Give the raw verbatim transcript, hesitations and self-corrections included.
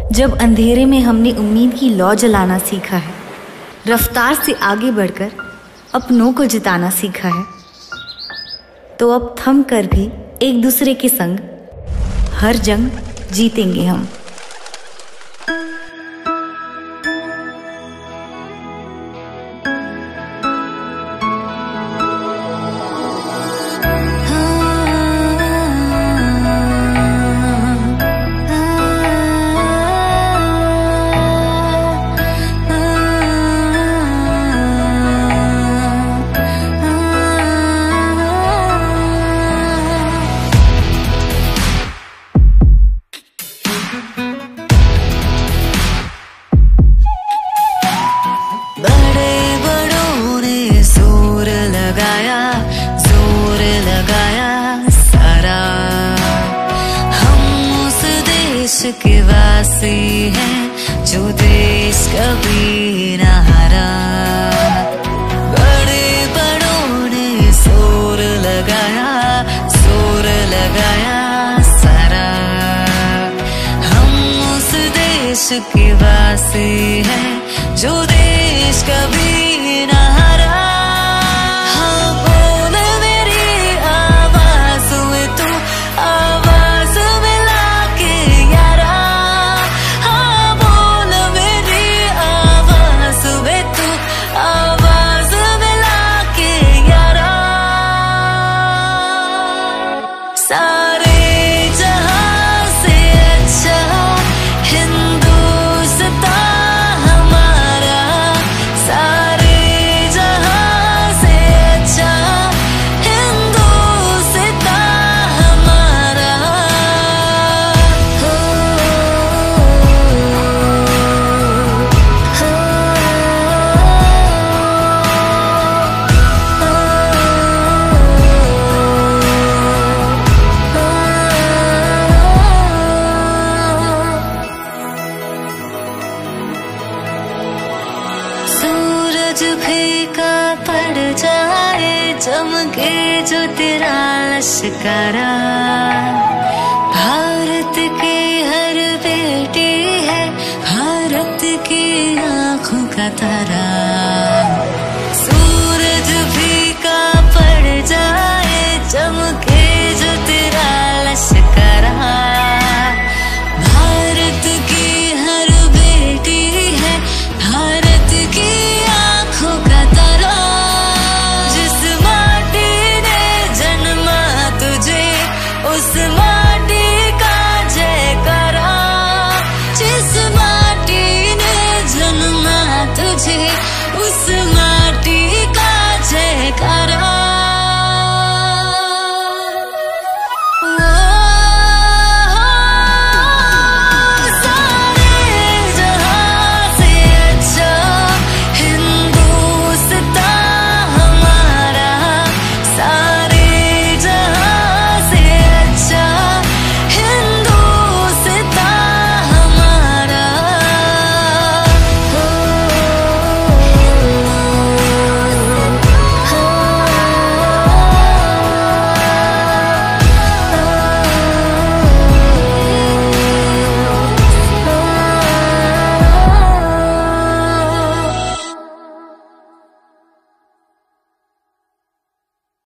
जब अंधेरे में हमने उम्मीद की लौ जलाना सीखा है, रफ्तार से आगे बढ़कर अपनों को जिताना सीखा है, तो अब थम कर भी एक दूसरे के संग हर जंग जीतेंगे हम। के वासी हैं जो देश कभी न हारा। बड़े बड़ों ने जोर लगाया, जोर लगाया सारा। हम उस देश के वासी हैं जो देश कभी न हारा। हाँ बोल मेरी आवाज में तू आवाज मिला के यारा। हाँ बोल मेरी आवाज में तू आवाज मिला के यारा। सारे जहां से अच्छा हिंदुस्तान हमारा। सारे जहां से अच्छा हिंदुस्तान हमारा। हो, सूरज फीका पड़ जाए, चमके जो तेरा लश्करा। भारत की हर बेटी है भारत की आंखों का तारा। सूरज फीका पड़ जाए, चमके जो तेरा लश्करा। भारत की हर बेटी है भारत की आंखों का तारा। जिस माटी ने जन्मा तुझे उस माटी का जयकारा। जिस माटी ने जन्मा तुझे उस माटी